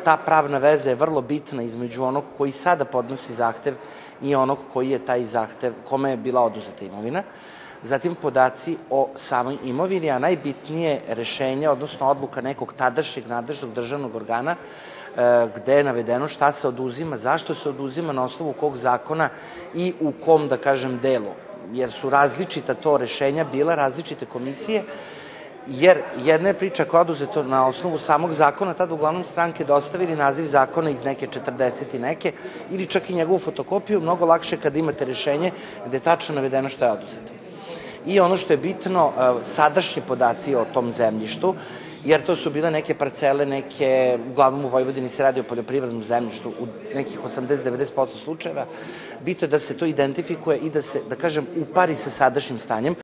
ta pravna veza je vrlo bitna između onog koji sada podnosi zahtev i onog koji je taj zahtev, kome je bila oduzeta imovina. Zatim podaci o samoj imovini, a najbitnije rešenje, odnosno odluka nekog tadašnjeg nadležnog državnog organa, gde je navedeno šta se oduzima, zašto se oduzima, na osnovu kog zakona i u kom, da kažem, delu. Jer su različita to rešenja bila, različite komisije, jer jedna je priča koja je oduzeta na osnovu samog zakona, tada uglavnom stranke dostavili naziv zakona iz neke 40 i neke, ili čak i njegovu fotokopiju, mnogo lakše kada imate rešenje gde je tačno navedeno šta je oduzeto. I ono što je bitno, sadašnji podaci o tom zemljištu, jer to su bile neke parcele, uglavnom u Vojvodini se radi o poljoprivrednom zemljištu, u nekih 80-90% slučajeva, bitno je da se to identifikuje i da se, da kažem, upari sa sadašnjim stanjem.